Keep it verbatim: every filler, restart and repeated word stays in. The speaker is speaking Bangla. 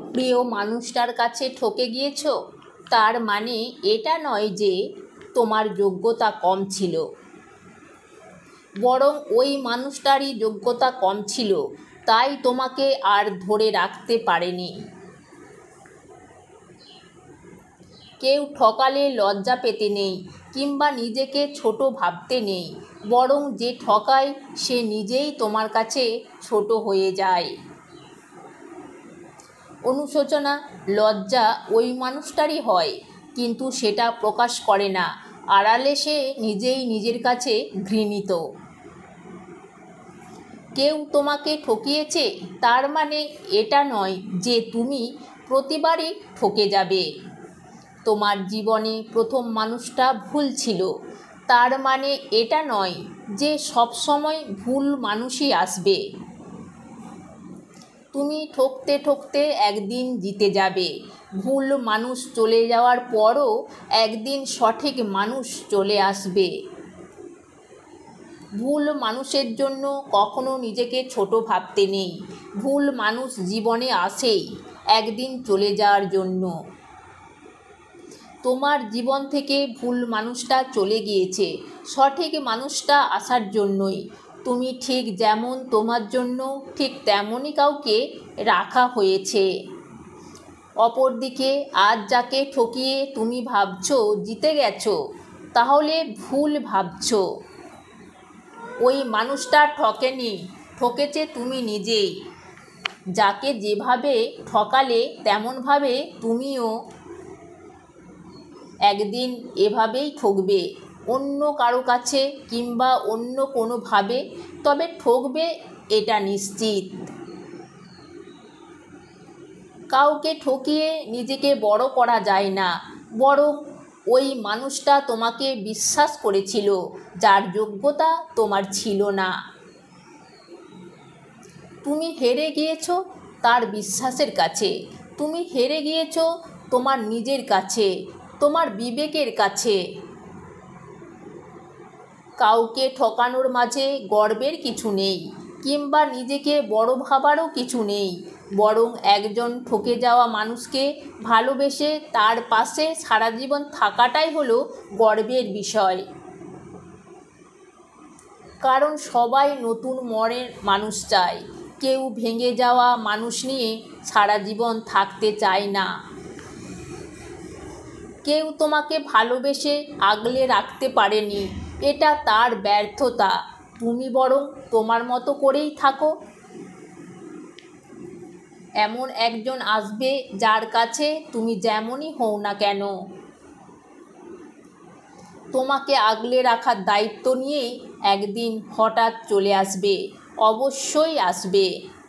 প্রিয় মানুষটার কাছে ঠকে গিয়েছো, তার মানে এটা নয় যে তোমার যোগ্যতা কম ছিল, বরং ওই মানুষটারই যোগ্যতা কম ছিল, তাই তোমাকে আর ধরে রাখতে পারেনি। কেউ ঠকালে লজ্জা পেতে নেই কিংবা নিজেকে ছোট ভাবতে নেই, বরং যে ঠকায় সে নিজেই তোমার কাছে ছোট হয়ে যায়। অনুশোচনা, লজ্জা ওই মানুষটারই হয়, কিন্তু সেটা প্রকাশ করে না, আড়ালে সে নিজেই নিজের কাছে ঘৃণিত। কেউ তোমাকে ঠকিয়েছে, তার মানে এটা নয় যে তুমি প্রতিবারই ঠকে যাবে। তোমার জীবনে প্রথম মানুষটা ভুল ছিল, তার মানে এটা নয় যে সবসময় ভুল মানুষই আসবে। তুমি ঠকতে ঠকতে একদিন জিতে যাবে। ভুল মানুষ চলে যাওয়ার পরও একদিন সঠিক মানুষ চলে আসবে। ভুল মানুষের জন্য কখনো নিজেকে ছোট ভাবতে নেই। ভুল মানুষ জীবনে আসেই একদিন চলে যাওয়ার জন্য। তোমার জীবন থেকে ভুল মানুষটা চলে গিয়েছে সঠিক মানুষটা আসার জন্যই। তুমি ঠিক যেমন তোমার জন্য, ঠিক তেমনই কাউকে রাখা হয়েছে। অপরদিকে আজ যাকে ঠকিয়ে তুমি ভাবছো জিতে গেছো, তাহলে ভুল ভাবছো। ওই মানুষটা ঠকেনি, ঠকেছে তুমি নিজেই। যাকে যেভাবে ঠকালে তেমনভাবে তুমিও একদিন এভাবেই ঠকবে, অন্য কারো কাছে কিংবা অন্য কোনোভাবে, তবে ঠকবে এটা নিশ্চিত। কাউকে ঠকিয়ে নিজেকে বড় করা যায় না, বরং ওই মানুষটা তোমাকে বিশ্বাস করেছিল যার যোগ্যতা তোমার ছিল না। তুমি হেরে গিয়েছো তার বিশ্বাসের কাছে, তুমি হেরে গিয়েছো তোমার নিজের কাছে, তোমার বিবেকের কাছে। কাউকে ঠকানোর মাঝে গর্বের কিছু নেই কিংবা নিজেকে বড় ভাবারও কিছু নেই, বরং একজন ঠকে যাওয়া মানুষকে ভালোবেসে তার পাশে সারা জীবন থাকাটাই হলো গর্বের বিষয়। কারণ সবাই নতুন মনের মানুষ চায়, কেউ ভেঙে যাওয়া মানুষ নিয়ে সারা জীবন থাকতে চায় না। কেউ তোমাকে ভালোবেসে আগলে রাখতে পারেনি, এটা তার ব্যর্থতা। তুমি বরং তোমার মতো করেই থাকো। এমন একজন আসবে যার কাছে তুমি যেমনই হও না কেন তোমাকে আগলে রাখার দায়িত্ব নিয়েই একদিন হঠাৎ চলে আসবে, অবশ্যই আসবে।